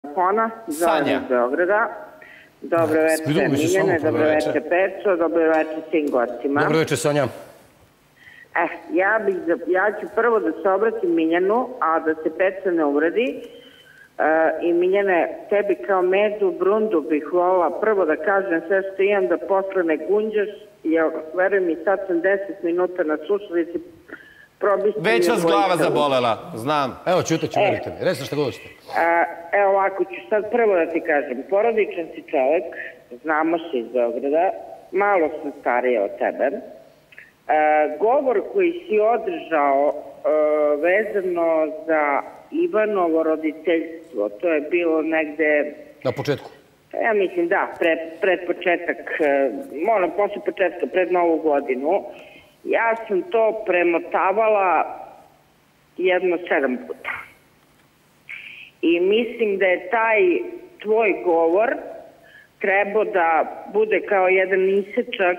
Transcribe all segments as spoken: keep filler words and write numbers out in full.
telefona, zovem iz Beograda. Dobro večer Miljane, dobro večer Peco, dobro večer svim gostima. Dobro večer Sonja. Eh, ja, bih, ja ću prvo da se obratim Miljanu, a da se Peca ne uvredi. Uh, I Miljane, tebi kao medu, brundu bih volila prvo da kažem sve što imam, da posle ne gunđaš, jer veruj mi, sad sam deset minuta na slušalici. Već vas glava zabolela, znam. Evo, čuto ću, verite mi. Recite što god hoćete. Evo ovako ću sad prvo da ti kažem. Porodičan si čovek, znamo se iz Beograda, malo sam starija od tebe. Govor koji si održao vezano za Ivanovo roditeljstvo, to je bilo negde... Na početku? Ja mislim da, pred početak, moram posle početka, pred novu godinu. Ja sam to premotavala jedno sedam puta. I mislim da je taj tvoj govor trebao da bude kao jedan isečak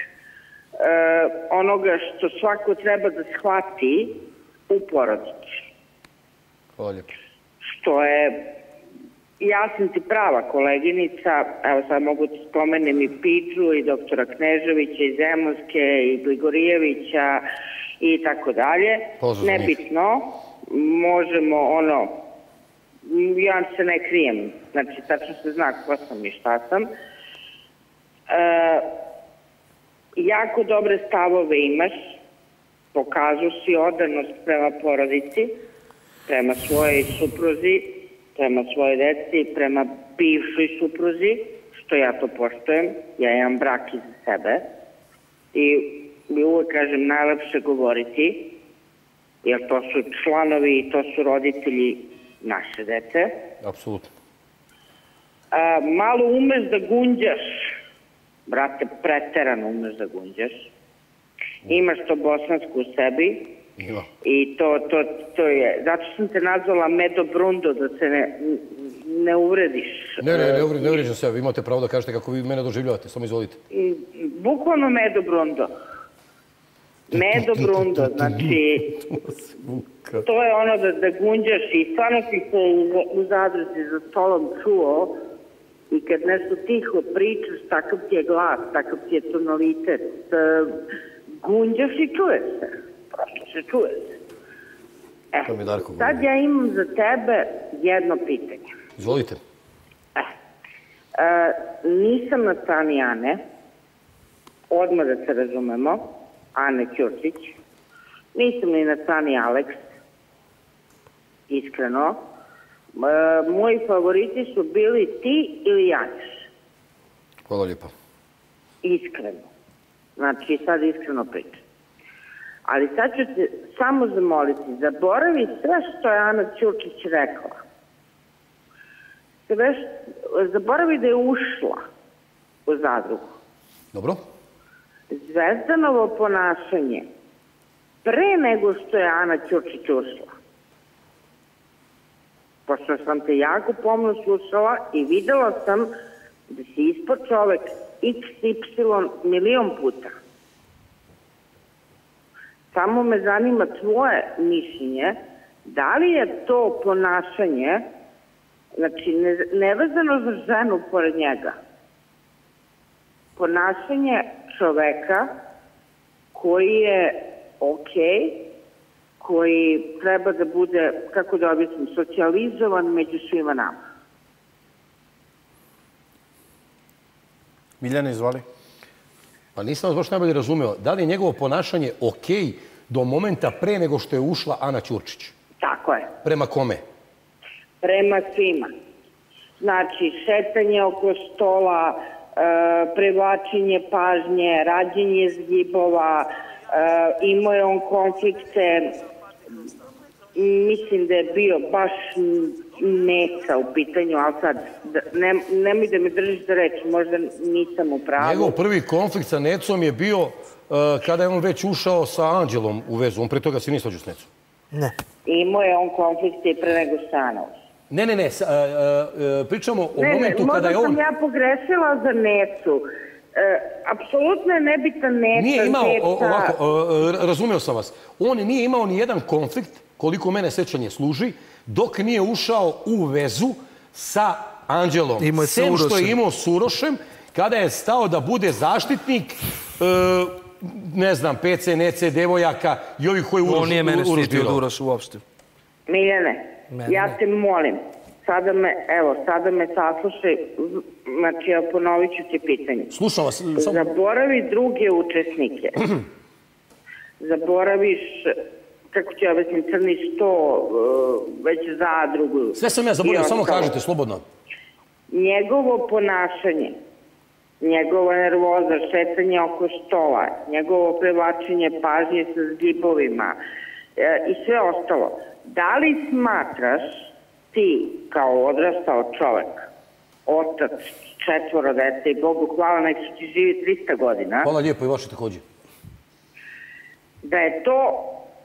onoga što svako treba da shvati u porodici. Hvala lijepo. Što je, ja sam ti prava koleginica, evo sad mogu ti spomenem i Piđu i doktora Kneževića i Zemunske i Gligorijevića i tako dalje. Nebitno, možemo ono, ja se ne krijem, znači tačno se zna ko sam i šta sam. Jako dobre stavove imaš, pokažu si odanost prema porodici, prema svojoj supruzi, prema svoje deci, prema bivšoj supruzi, što ja to poštujem, ja imam brak iza sebe i uvek kažem najlepše govoriti, jer to su članovi i to su roditelji naše dece. Apsolutno. Malo umeš da gunđaš, brate, preterano umeš da gunđaš. Imaš to bosansku u sebi. Ima. I to, to, to je, zato sam te nazvala Medo Brundo, da se ne, ne uvrediš. Ne, ne, ne, ne uvređam se, vi imate pravo da kažete kako vi mene doživljavate, samo izvolite. Bukvalno Medo Brundo. Medo Brundo, znači, to je ono da, da gunđaš i stvarno si se u zadruzi za stolom čuo i kad nešto tiho pričaš, takav ti je glas, takav ti je tonalitet, gunđaš i čuje se. Prosto se čuje se. E, sad ja imam za tebe jedno pitanje. Izvolite. E, nisam na strani Ane, odmah da se razumemo, Ane Ćurčić. Nisam ni na strani Aleks, iskreno. Moji favoriti su bili ti ili Janješ. Hvala lijepa. Iskreno. Znači, sad iskreno pričam. Ali sad ću te samo zamoliti, zaboravi sve što je Ana Ćurčić rekla. Zaboravi da je ušla u zadrugu. Dobro. Zvezdanovo ponašanje pre nego što je Ana Ćurčić ušla. Pošto sam te jako pomno slušala i videla sam da si ispod čovek iks ipsilon milion puta. Samo me zanima tvoje mišljenje, da li je to ponašanje, znači nevezano za ženu pored njega, ponašanje čoveka koji je okej, koji treba da bude, kako da objasnim, socijalizovan među svima nama. Miljana, izvoli. Pa nisam vas baš najbolje razumeo. Da li je njegovo ponašanje okej do momenta pre nego što je ušla Ana Ćurčić? Tako je. Prema kome? Prema svima. Znači, šetanje oko stola, privlačenje pažnje, rađenje zgibova, imao je on konflikte, mislim da je bio baš Neca u pitanju, ali sad, nemoj da me držiš za reč, možda nisam u pravu. Njegov prvi konflikt sa Necom je bio kada je on već ušao sa Anđelom u vezu, on pre toga se nije svađao s Necom. Ne. Imao je on konflikte i pre nego Stanov. Ne, ne, ne, pričamo o momentu kada je on... Možda sam ja pogrešila za Necu. Apsolutno je nebitan Neca. Nije imao, ovako, razumeo sam vas, on nije imao ni jedan konflikt, koliko mene sećanje služi, dok nije ušao u vezu sa Anđelom, sem što je imao s Urošem, kada je stao da bude zaštitnik, ne znam, P C, N C, devojaka i ovih koji Uroš bilo. On nije mene štitio od Uroša uopšte. Miljane, ja te molim, sada me, evo, sada me saslušaj, znači, ja ponovit ću ti pitanje. Slušam vas. Zaboravi druge učesnike. Zaboraviš, kako ću ja objasnim, Crni sto, već zadrugu. Sve sam ja zaboravio, samo kažete, slobodno. Njegovo ponašanje, njegova nervoza, šetanje oko stola, njegovo privlačenje pažnje sa zgibovima i sve ostalo. Da li smatraš ti, kao odrastao čovek, otac, četvoro dece i Bogu hvala, nek su ti živi trista godina. Hvala lijepo i vaše također. Da je to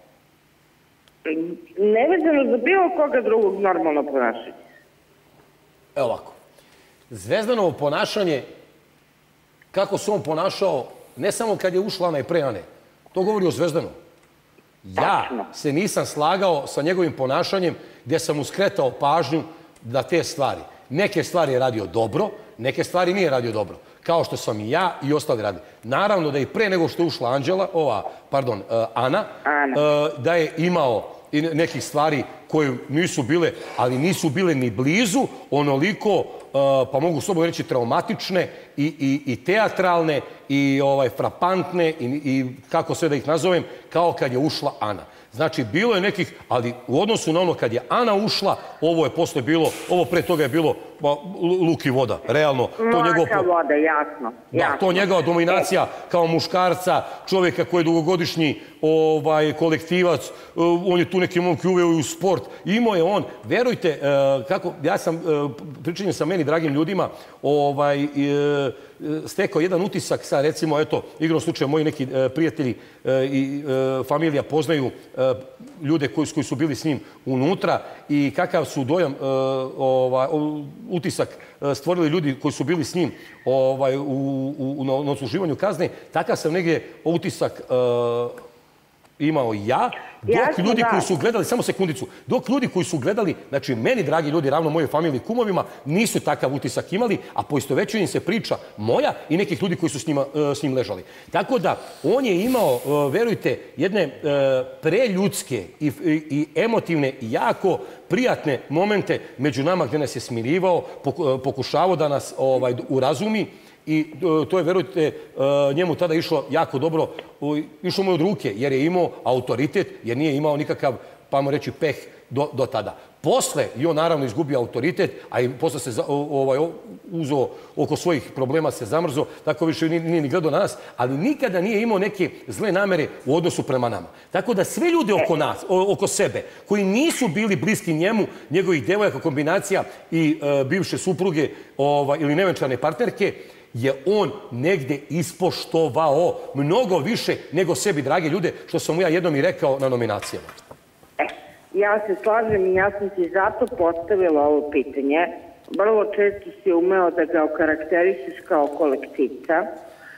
nevezano za bilo koga drugog normalno ponašanje. Evo ovako. Zvezdanovo ponašanje, kako se on ponašao, ne samo kad je ušla Ana i pre Ane, to govori o Zvezdanu. Ja se nisam slagao sa njegovim ponašanjem gdje sam mu skretao pažnju da te stvari. Neke stvari je radio dobro, neke stvari nije radio dobro. Kao što sam i ja i ostali radili. Naravno da i pre nego što je ušla Anđela, ova, pardon, Ana, da je imao nekih stvari koje nisu bile, ali nisu bile ni blizu, onoliko, pa mogu slobodno reći, traumatične i teatralne i frapantne i kako sve da ih nazovem, kao kad je ušla Ana. Znači, bilo je nekih, ali u odnosu na ono kad je Ana ušla, ovo je posle bilo, ovo pre toga je bilo luk i voda, realno. Mlaka voda, jasno. Da, to njegova dominacija kao muškarca, čovjeka koji je dugogodišnji kolektivac, on je tu neki momki uveo i u sport. Imao je on, verujte, kako, ja sam, pričanjem sa meni, dragim ljudima, stekao jedan utisak sa, recimo, eto, igrom slučaja, moji neki prijatelji i familija poznaju ljude koji su bili s njim unutra i kakav su dojam, utisak stvorili ljudi koji su bili s njim na odsluživanju kazne, takav sam negdje utisak imao ja, dok ljudi koji su gledali, samo sekundicu, dok ljudi koji su gledali, znači meni, dragi ljudi, ravno mojoj familiji i kumovima, nisu takav utisak imali, a poistovećuje im se priča moja i nekih ljudi koji su s njim ležali. Tako da, on je imao, verujte, jedne preljudske i emotivne i jako prijatne momente među nama gdje nas je smirivao, pokušavao da nas urazumi. I to je, verujte, njemu tada išlo jako dobro, išlo mu od ruke, jer je imao autoritet, jer nije imao nikakav, pa mu reći, peh do tada. Posle je on naravno izgubio autoritet, a i posle se uzeo oko svojih problema, se zamrzo, tako više nije ni gledao na nas, ali nikada nije imao neke zle namere u odnosu prema nama. Tako da sve ljude oko nas, oko sebe, koji nisu bili bliski njemu, njegovih devojaka, kombinacija i bivše supruge ili nevenčane partnerke, je on negde ispoštovao mnogo više nego sebi, drage ljude, što sam mu ja jednom i rekao na nominacijama. Ja se slažem i ja sam ti zato postavila ovo pitanje. Vrlo često si umeo da ga okarakterišeš kao kolektivca.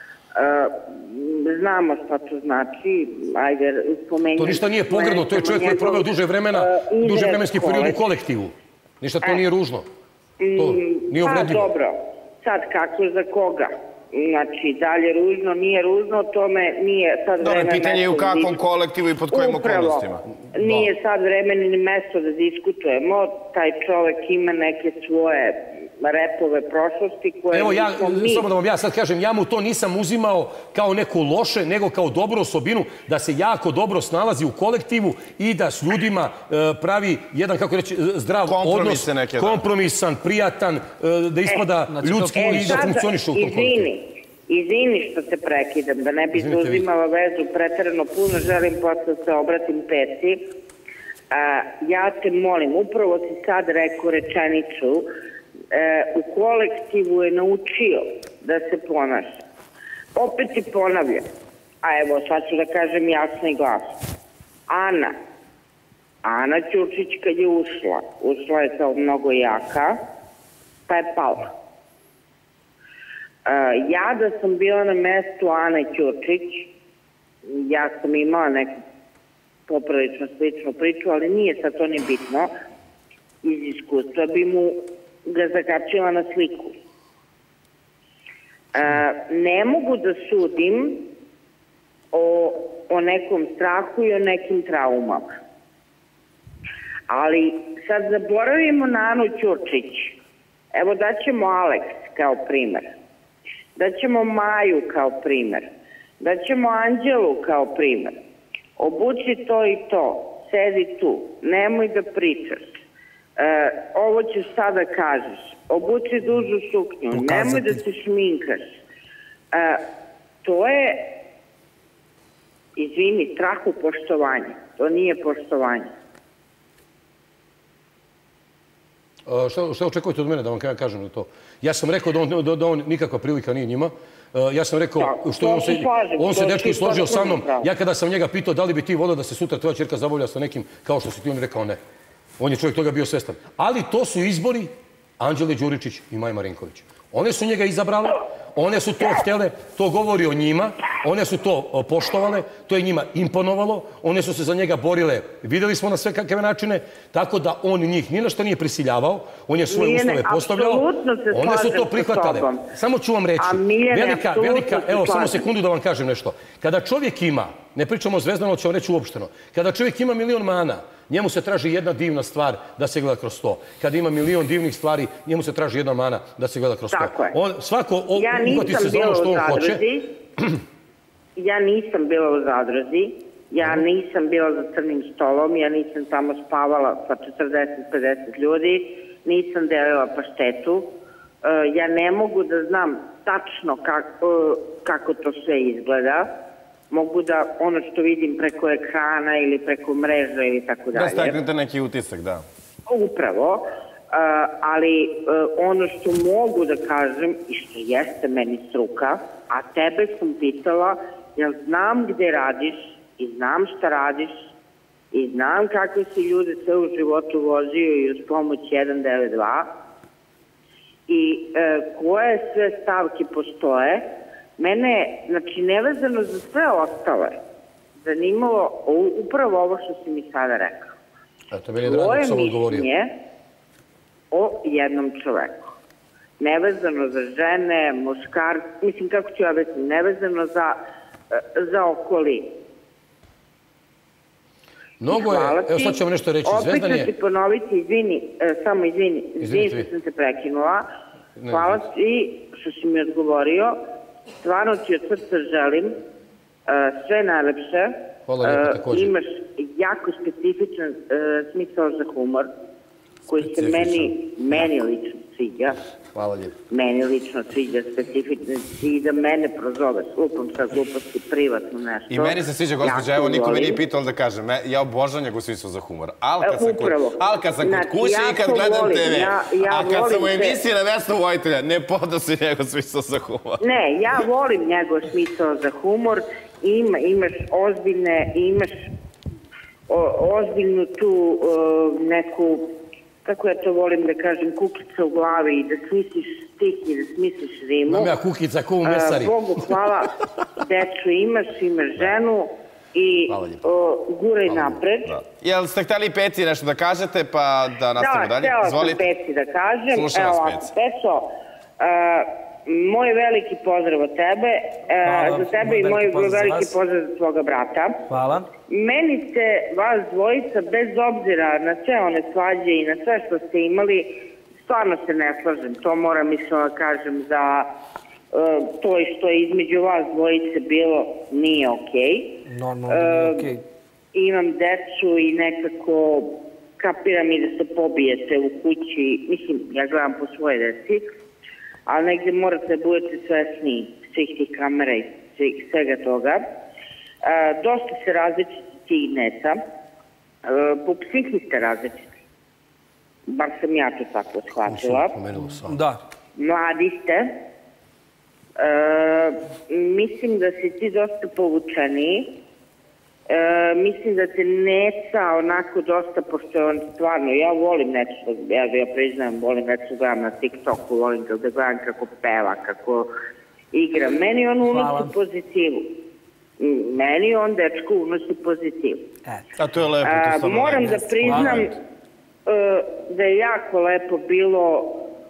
Znamo šta to znači. Ajde, spomenimo. To ništa nije pogrdno, to je čovjek koji je proveo duže vremena, duže vremenski period u kolektivu. Ništa to nije ružno. To nije uvredljivo. Pa dobro. Sad kako za koga? Znači, dalje ružno, nije ružno, tome nije sad vreme... Dobro, pitanje je u kakvom kolektivu i pod kojim okolnostima. Nije sad vreme ni mesto da diskutujemo. Taj čovek ima neke svoje repove prošlosti koje... Evo, ja, samo da vam ja sad kažem, ja mu to nisam uzimao kao neku loše, nego kao dobru osobinu, da se jako dobro snalazi u kolektivu i da s ljudima pravi jedan, kako reći, zdrav odnos, kompromisan, prijatan, da ispada ljudski i da funkcioniše u tom kolektivu. Izvini što te prekidam, da ne bi zauzimala vezu preterano puno, želim posle se obratim Peci. Ja te molim, upravo si sad rekao rečenicu, u kolektivu je naučio da se ponaša. Opet ti ponavljam, a evo sad ću da kažem jasno i glasno. Ana, Ana Ćurčić kad je ušla, ušla je kao mnogo jaka, pa je pala. Ja da sam bila na mestu Ane Ćurčić, ja sam imala neku poprilično sličnu priču, ali nije sad to ni bitno, iz iskustva bi mu ga zakačila na sliku. Ne mogu da sudim o nekom strahu i o nekim traumama. Ali sad zaboravimo na Anu Ćurčić. Evo daćemo Aleks kao primer. Daćemo Maju kao primer. Daćemo Anđelu kao primer. Obuči to i to. Sedi tu. Nemoj da pričaš. Ovo ćeš sada kažeš. Obuči dužu suknju. Nemoj da se šminkaš. To je, izvini, strahu poštovanja. To nije poštovanje. Šta očekujete od mene da vam kažem na to? Ja sam rekao da on nikakva prilika nije njima. Ja sam rekao, što on se dečko složio sa mnom. Ja kada sam njega pitao da li bi ti volio da se sutra tvoja čerka zabavlja sa nekim kao što si ti, on je rekao ne. On je čovjek toga bio svestan. Ali to su izbori Anđele Đuričić i Maje Marinković. One su njega izabrale, one su to htjele, to govori o njima, one su to poštovale, to je njima imponovalo, one su se za njega borile, vidjeli smo na sve kakve načine, tako da on njih ni na što nije prisiljavao, on je svoje uslove postavljao, one su to prihvatale. Samo ću vam reći, velika, velika, evo samo sekundu da vam kažem nešto. Kada čovjek ima, ne pričamo o Zvezdanu, ću vam reći uopšteno, kada čovjek ima milion mana, njemu se traži jedna divna stvar da se gleda kroz to. Kada ima milion divnih stvari, njemu se traži jedna mana da se gleda kroz to. Tako je. Svako uhvati se za ono što on hoće. Ja nisam bila u zadruzi, ja nisam bila za crnim stolom, ja nisam tamo spavala sa četrdeset do pedeset ljudi, nisam delila paštetu. Ja ne mogu da znam tačno kako to sve izgleda. Mogu da ono što vidim preko ekrana ili preko mreža ili tako dalje. Da steknete neki utisak, da. Upravo, ali ono što mogu da kažem i što jeste meni struka, a tebe sam pitala, jer znam gde radiš i znam šta radiš i znam kakve si ljude sve u životu vozio i uz pomoć jedan devet dva i koje sve stavke postoje. Mene, znači, nevezano za sve ostale, zanimalo upravo ovo što si mi sada rekao. Tvoje mišljenje o jednom čoveku. Nevezano za žene, muškarce, mislim, kako ću ja vesiti, nevezano za okolinu. Mnogo je, evo sad ću vam nešto reći. Opet ću ti ponoviti, izvini, samo izvini, izvini što sam se prekinula. Hvala ti što si mi odgovorio. Stvarno ti od srca želim sve najlepše. Imaš jako specifičan smisao za humor koji se meni, meni lično sviđa. Hvala lijepo. Meni lično sviđa specifično i da mene prozove. Lupam sa gluposti privatno nešto. I meni se sviđa, gospođa, evo niko me nije pitao da kažem. Ja obožavam njegov smisao za humor. Ali kad sam kod kuće i kad gledam te ve, a kad sam u emisiji na Vesnu Vojtelja, ne podnosi njegov smisao za humor. Ne, ja volim njegov smisao za humor. Imaš ozbiljne, imaš ozbiljnu tu neku, kako ja to volim da kažem, kukica u glavi i da smisliš stih i da smisliš rimu. Mam ja kukica ko u mesari. Bogu hvala, deču imaš, imaš ženu i guraj napred. Jel ste hteli Peci nešto da kažete pa da nastavimo dalje? Da, htela sam Peci da kažem. Slušam vas, Peci. Peco, moj veliki pozdrav od tebe, za tebe i moj veliki pozdrav za svoga brata. Hvala. Meni se vas dvojica, bez obzira na sve one svađe i na sve što ste imali, stvarno se ne slažem. To moram iskreno da kažem za to što je između vas dvojice bilo nije okej. Normalno nije okej. Imam decu i nekako kapiram i da se pobijete u kući. Mislim, ja gledam po svoje deci. Ali negdje morate da budete svesni svih tih kamera i svega toga. Dosta se različiti tih neta. Po psihi ste različiti. Bar sam ja to tako shvatila. Da. Mladi ste. Mislim da si ti dosta povučeniji. Mislim da te Neca onako dosta, pošto je on stvarno, ja volim nešto, ja priznajem, volim nešto gledam na TikToku, volim da gledam kako peva, kako igra. Meni on unosi pozitivu. Meni on, dečko, unosi pozitivu. A to je lepo, to samo moram da priznam da je jako lepo bilo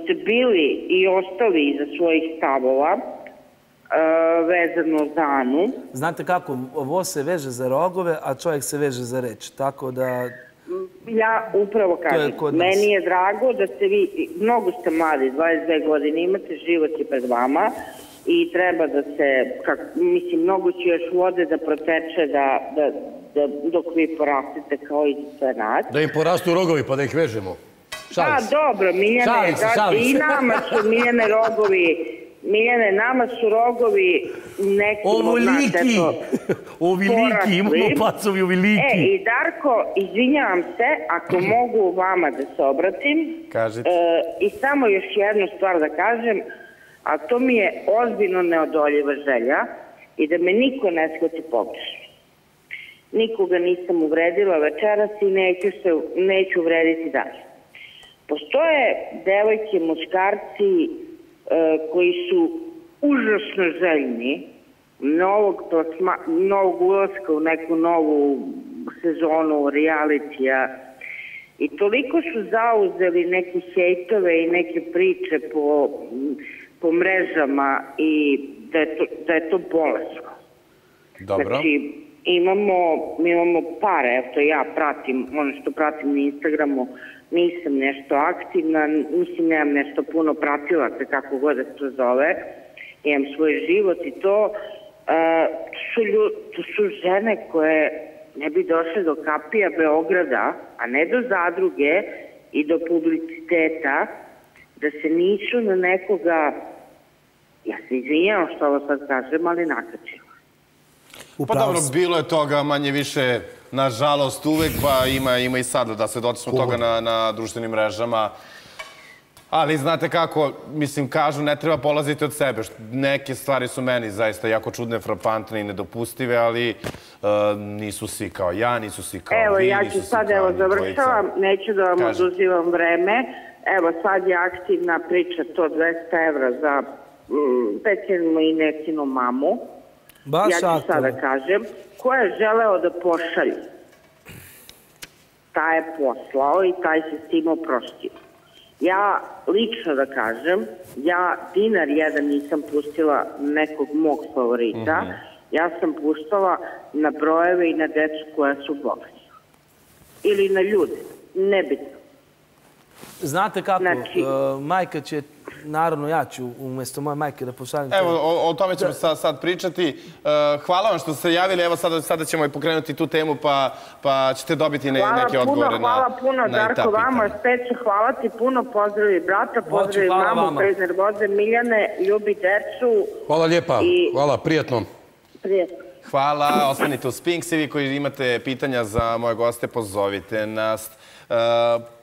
ste bili i ostali iza svojih stavova vezano za Anu. Znate kako, ovo se veže za rogove, a čovjek se veže za reč, tako da... Ja upravo kažem, meni je drago da ste vi, mnogo ste mladi, dvadeset dve godine imate, život je pred vama i treba da se, mislim, mnogo će još vode da proteče dok vi porastete kao i sve nas. Da im porastu rogovi pa da ih vežemo. Da, dobro, Miljane, i nama su Miljane rogovi, Miljane, nama su rogovi nekim od nas, eto, oviliki, imamo pacovi oviliki. E, i Darko, izvinjavam se, ako mogu vama da se obratim. Kažite. I samo još jednu stvar da kažem, a to mi je ozbiljno neodoljiva želja i da me niko ne shvati pogrešno. Nikoga nisam uvredila večeras i neću uvrediti dalje. Postoje devojke, muškarci koji su užasno željni novog ulaska u neku novu sezonu realitija i toliko su zauzeli neke hejtove i neke priče po mrežama i da je to bolesno. Dobro. Znači, imamo pare, eto ja pratim, ono što pratim na Instagramu, nisam nešto aktivna, mislim nemam nešto puno pratilaca, kako god da se to zove, imam svoj život i to. To su žene koje ne bi došle do kapija Beograda, a ne do zadruge i do publiciteta, da se nisu na nekoga, ja se izvinjavam što ovo sad kažem, ali nakačila. Pa dobro, bilo je toga manje više, nažalost, uvek, pa ima i sada da se dotismo toga na društvenim mrežama. Ali znate kako, mislim, kažu, ne treba polaziti od sebe. Neke stvari su meni zaista jako čudne, frapantne i nedopustive, ali nisu svi kao ja, nisu svi kao vi, evo, ja nisu ću svi sad, kao evo, ni dvojica. završavam, neću da vam oduzivam vreme. Evo, sad je aktivna priča, to dvesta evra za pećenu i nekinu mamu. Ja ću sada kažem, ko je želeo da pošalje, taj je poslao i taj se s tim oprostio. Ja lično da kažem, ja dinar jedan nisam pustila nekog mog favorita, ja sam puštala na brojeve i na decu koja su bolesna. Ili na ljude, nebitno. Znate kako, majka će, naravno ja ću umjesto moje majke da pošaljem... Evo, o tome ćemo sad pričati. Hvala vam što ste javili, evo sada ćemo i pokrenuti tu temu pa ćete dobiti neke odgovore na ta Hvala puno, Darko, vama, Speče, hvala ti puno, pozdravi brata, pozdravi mamu, bez nervoze, Miljane, ljubi decu. Hvala lijepa, hvala, prijatno. Prijatno. Hvala, ostanite u Spinks i vi koji imate pitanja za moje goste, pozovite nas.